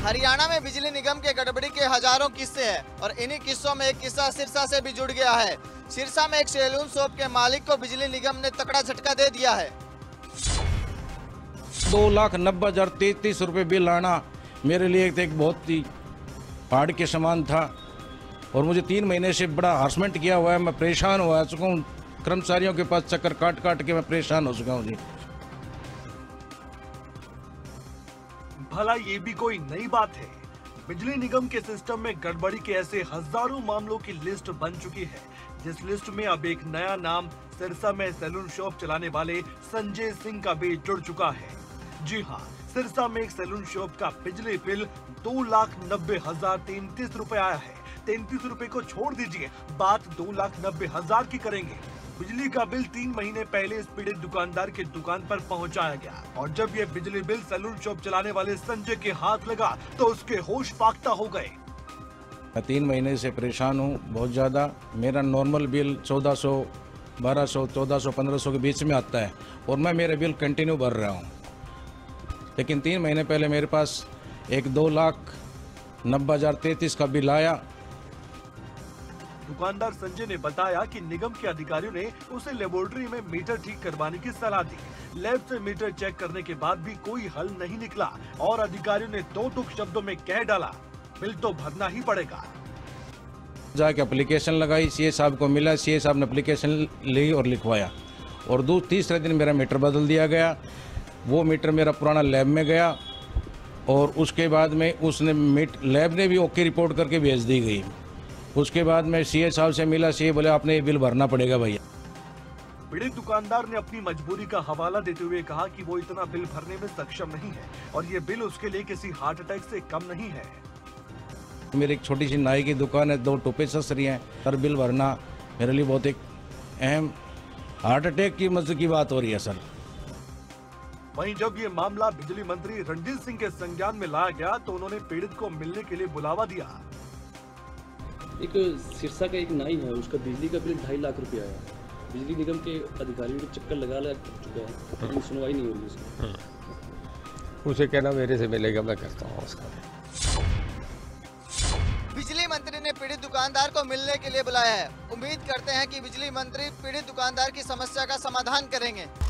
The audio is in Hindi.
हरियाणा में बिजली निगम के गड़बड़ी के हजारों किस्से हैं और इन्हीं किस्सों में एक किस्सा सिरसा से भी जुड़ गया है। सिरसा में एक सैलून शॉप के मालिक को बिजली निगम ने तगड़ा झटका दे दिया है। 2,90,033 रुपये बिल आना मेरे लिए एक बहुत ही पहाड़ के समान था और मुझे 3 महीने से बड़ा हरासमेंट किया हुआ है। मैं परेशान हो चुका हूँ, कर्मचारियों के पास चक्कर काट काट के मैं परेशान हो चुका हूँ जी। भला ये भी कोई नई बात है? बिजली निगम के सिस्टम में गड़बड़ी के ऐसे हजारों मामलों की लिस्ट बन चुकी है, जिस लिस्ट में अब एक नया नाम सिरसा में सैलून शॉप चलाने वाले संजय सिंह का भी जुड़ चुका है। जी हाँ, सिरसा में एक सैलून शॉप का बिजली बिल 2,90,033 रुपए आया है। 33 रुपए को छोड़ दीजिए, बात 2,90,000 की करेंगे। बिजली का बिल 3 महीने पहले इस पीड़ित दुकानदार के दुकान पर पहुंचाया गया और जब ये बिजली बिल सैलून शॉप चलाने वाले संजय के हाथ लगा तो उसके होश फाख्ता हो गए। मैं 3 महीने से परेशान हूँ बहुत ज़्यादा। मेरा नॉर्मल बिल 1400, 1200, 1400, 1500 के बीच में आता है और मैं मेरे बिल कंटिन्यू भर रहा हूँ। लेकिन 3 महीने पहले मेरे पास एक 2,90,033 का बिल आया। दुकानदार संजय ने बताया कि निगम के अधिकारियों ने उसे लेबोरेटरी में मीटर ठीक करवाने की सलाह दी। लैब से मीटर चेक करने के बाद भी कोई हल नहीं निकला और अधिकारियों ने 2 टूक शब्दों में कह डाला, बिल तो भरना ही पड़ेगा। जाके एप्लीकेशन लगाई, सीए साहब को मिला, सीए साहब ने एप्लीकेशन ली और लिखवाया और तीसरे दिन मेरा मीटर बदल दिया गया। वो मीटर मेरा पुराना लैब में गया और उसके बाद में उसने लैब ने भी ओके रिपोर्ट करके भेज दी गई। उसके बाद मैं सीए साहब से मिला, सीए बोले आपने ये बिल भरना पड़ेगा भैया। पीड़ित दुकानदार ने अपनी मजबूरी का हवाला देते हुए कहा कि वो इतना बिल भरने में सक्षम नहीं है और ये बिल उसके लिए किसी हार्ट अटैक से कम नहीं है। मेरी एक छोटी सी नाई की दुकान है, 2 टोपे ससरी हैं, हर बिल भरना मेरे लिए बहुत एक अहम हार्ट अटैक की मसले की बात हो रही है सर। वहीं जब ये मामला बिजली मंत्री रणजीत सिंह के संज्ञान में लाया गया तो उन्होंने पीड़ित को मिलने के लिए बुलावा दिया। एक सिरसा का एक नाई है, उसका बिजली का बिल 2.5 लाख रुपया आया। बिजली निगम के अधिकारियों के चक्कर लगा चुका है, लेकिन सुनवाई नहीं हो रही उसकी। उसे कहना मेरे से मिलेगा, मैं करता हूँ उसका। बिजली मंत्री ने पीड़ित दुकानदार को मिलने के लिए बुलाया है। उम्मीद करते हैं कि बिजली मंत्री पीड़ित दुकानदार की समस्या का समाधान करेंगे।